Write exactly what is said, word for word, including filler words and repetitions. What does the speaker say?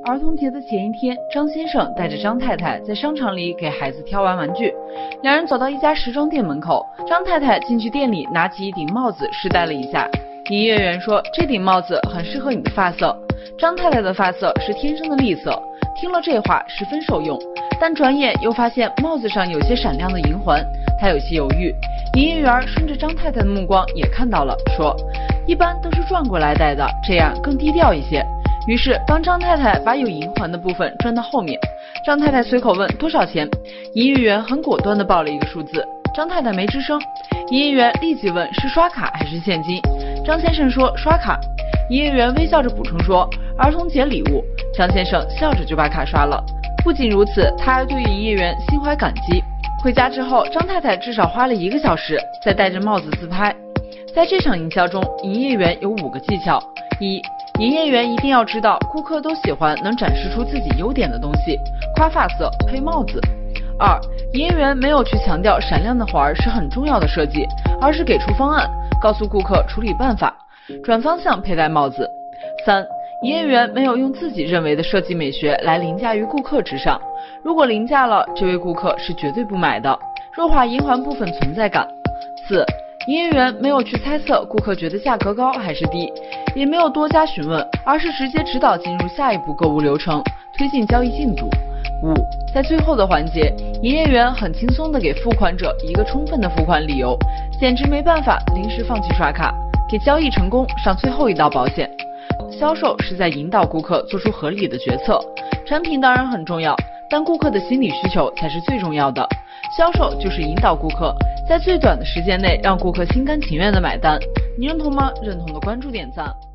儿童节的前一天，张先生带着张太太在商场里给孩子挑完玩具。两人走到一家时装店门口，张太太进去店里拿起一顶帽子试戴了一下。营业员说，这顶帽子很适合你的发色。张太太的发色是天生的栗色，听了这话十分受用，但转眼又发现帽子上有些闪亮的银环，她有些犹豫。营业员顺着张太太的目光也看到了，说，一般都是转过来戴的，这样更低调一些。于是帮张太太把有银环的部分转到后面。张太太随口问多少钱，营业员很果断地报了一个数字。张太太没吱声，营业员立即问是刷卡还是现金。张先生说刷卡。营业员微笑着补充说儿童节礼物。张先生笑着就把卡刷了。不仅如此，他还对营业员心怀感激。回家之后，张太太至少花了一个小时在戴着帽子自拍。在这场营销中，营业员有五个技巧。一、营业员一定要知道顾客都喜欢能展示出自己优点的东西，夸发色配帽子。二、营业员没有去强调闪亮的环是很重要的设计，而是给出方案，告诉顾客处理办法，转方向佩戴帽子。三、营业员没有用自己认为的设计美学来凌驾于顾客之上，如果凌驾了，这位顾客是绝对不买的，弱化银环部分存在感。四、营业员没有去猜测顾客觉得价格高还是低，也没有多加询问，而是直接指导进入下一步购物流程，推进交易进度。五、在最后的环节，营业员很轻松地给付款者一个充分的付款理由，简直没办法临时放弃刷卡，给交易成功上最后一道保险。销售是在引导顾客做出合理的决策，产品当然很重要，但顾客的心理需求才是最重要的。销售就是引导顾客在最短的时间内让顾客心甘情愿的买单。你认同吗？认同的关注点赞。